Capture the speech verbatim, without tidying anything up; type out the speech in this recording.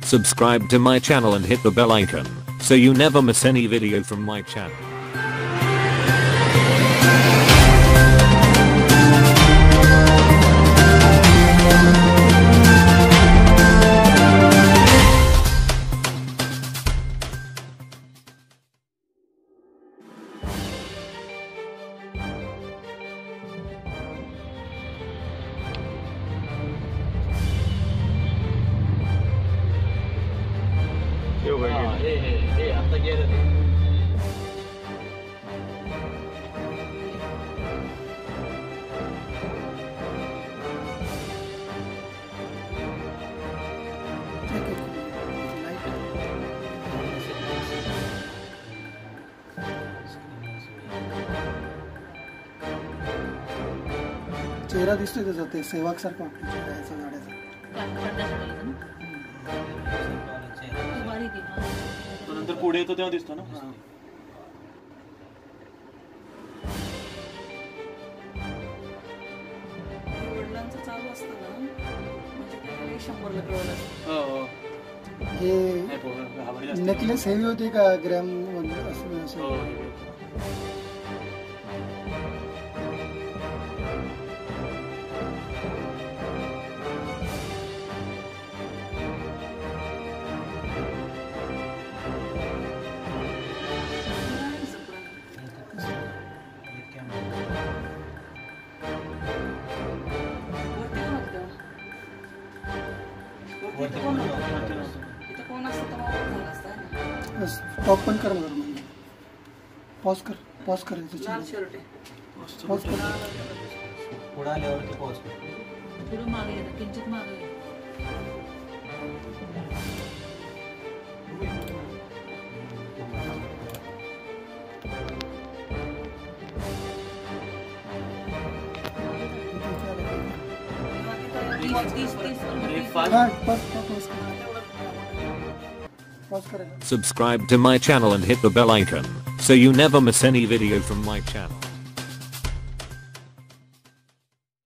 Subscribe to my channel and hit the bell icon so you never miss any video from my channel. हाँ, हे हे हे आता गेलं ते. चेहरा दिसतोय त्याचा ते सेवाक सारखा गाड्याचा गाड्याचा तो नंतर पुढे येतो तेव्हा दिसतो ना. वडिलांचं चालू असतं ना म्हणजे ते शंभरला कळवलं असतं. हो हो हे नाही पोरं घाबरली असते. नेकलेस हेवी होते का ग्रॅम असं हो, असं हो. इथं कोण होतं? इथं कोण असतं तर मग झालं असतं ना. स्टॉप पण कर मला म्हणजे पॉज कर पॉज करायचं लाल चेहरा. शर्ट आहे. पॉज कर पुढे आल्यावरती पोहोच. पुढं मागे येतं किंचित मागे येतं. तीस तीस तीस अरे फास्ट. हा पॉज पॉज कर पॉज करायचं. Subscribe to my channel and hit the bell icon so you never miss any video from my channel.